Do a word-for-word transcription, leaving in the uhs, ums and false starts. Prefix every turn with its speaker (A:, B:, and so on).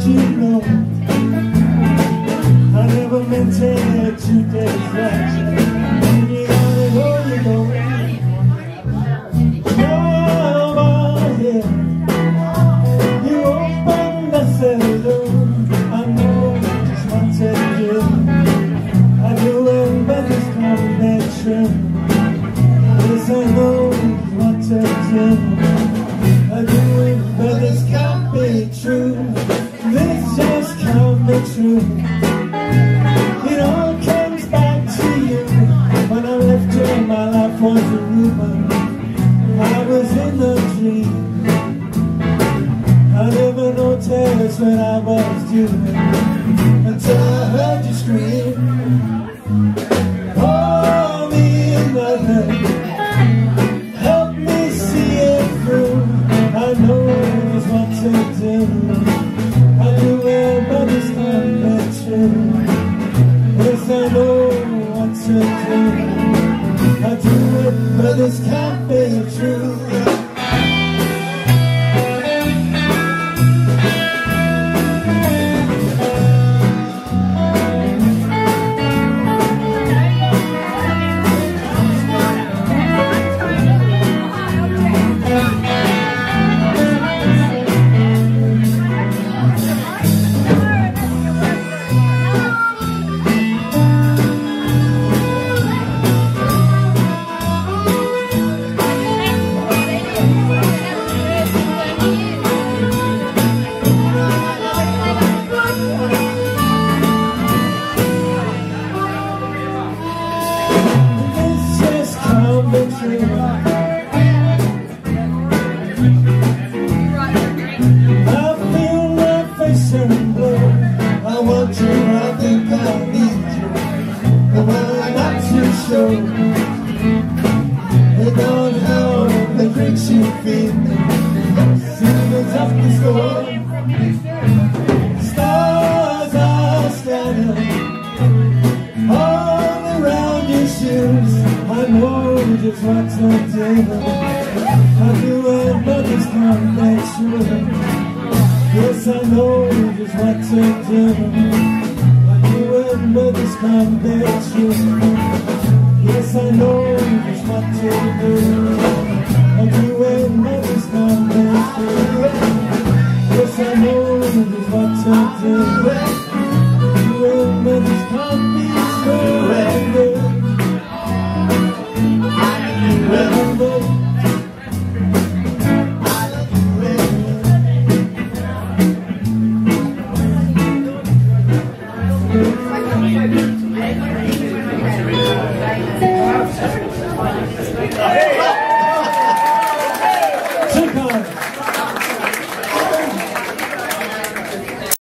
A: you know I never meant to let you distract you. You gotta go, you go. Come on here. You opened the saloon. I know just what to do. I do it, but it's not true. Yes, I know what to do. I do it, but this can't be true. This just can't be true. It all comes back to you. When I left you, my life was a rumor. I was in the dream. I never noticed what I was doing until I heard you scream. Hold me in the head. Help me see it through. I know just what to do. I do it, but it's not that true. Yes, I know what to do. I do it, but this can't be true. Stars are scattered all around your shoes. I know just what to do. I do it, but it's not that true. Yes, I know just what to do. I do it, but it's not that true.